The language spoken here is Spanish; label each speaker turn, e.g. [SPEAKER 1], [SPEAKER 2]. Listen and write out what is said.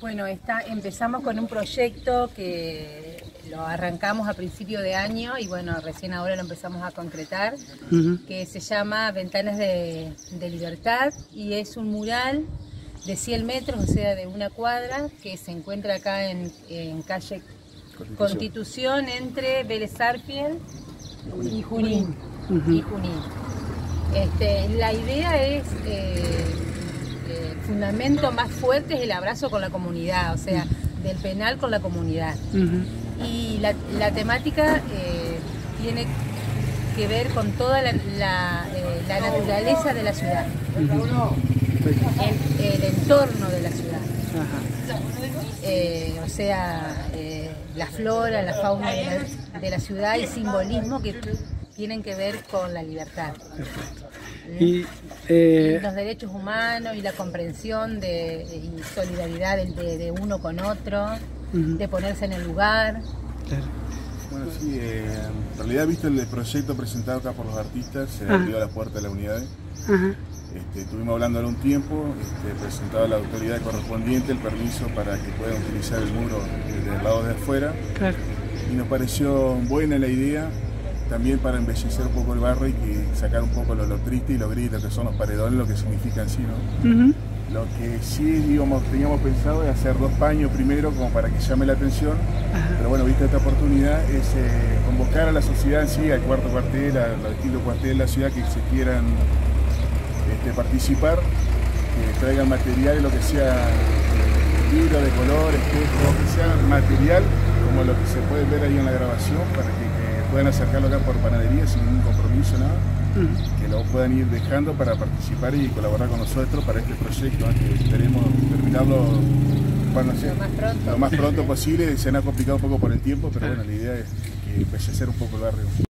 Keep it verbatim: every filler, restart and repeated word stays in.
[SPEAKER 1] Bueno, está, empezamos con un proyecto que lo arrancamos a principio de año y bueno, recién ahora lo empezamos a concretar, uh-huh. que se llama Ventanas de, de Libertad y es un mural de cien metros, o sea, de una cuadra, que se encuentra acá en, en calle Constitución, Constitución entre Vélez Sarsfield y Junín. Uh-huh. y Junín. Este, la idea es... Eh, el fundamento más fuerte es el abrazo con la comunidad, o sea, del penal con la comunidad. Uh-huh. Y la, la temática eh, tiene que ver con toda la, la, eh, la naturaleza de la ciudad, uh-huh. el, el entorno de la ciudad. Uh-huh. eh, o sea, eh, la flora, la fauna de la, de la ciudad y simbolismo que tienen que ver con la libertad.
[SPEAKER 2] Perfecto. Y, eh,
[SPEAKER 1] los derechos humanos y la comprensión de, y solidaridad de, de uno con otro, uh-huh. de ponerse en el lugar.
[SPEAKER 3] Claro. Bueno, sí, eh, en realidad, visto el proyecto presentado acá por los artistas, se uh-huh. abrió la puerta de la unidad. Uh-huh. este, estuvimos hablando ahora un tiempo, este, presentado a la autoridad correspondiente el permiso para que puedan utilizar el muro del lado de afuera. Claro. Y nos pareció buena la idea, también para embellecer un poco el barrio y que sacar un poco lo, lo triste y lo gris, lo que son los paredones, lo que significa en sí, ¿no? Uh-huh. Lo que sí digamos, teníamos pensado es hacer dos paños primero como para que llame la atención, uh-huh. pero bueno, vista esta oportunidad es eh, convocar a la sociedad en sí, al cuarto cuartel, a los distintos cuarteles de la ciudad que se quieran este, participar, que traigan material, lo que sea libro de color, espejo, que sea material como lo que se puede ver ahí en la grabación para que puedan acercarlo acá por panadería sin ningún compromiso, nada, uh-huh. que lo puedan ir dejando para participar y colaborar con nosotros para este proyecto, ¿no? Que esperemos terminarlo bueno,
[SPEAKER 1] lo, más pronto.
[SPEAKER 3] lo más pronto posible. Se nos ha complicado un poco por el tiempo, pero bueno, la idea es que embellecer un poco el barrio.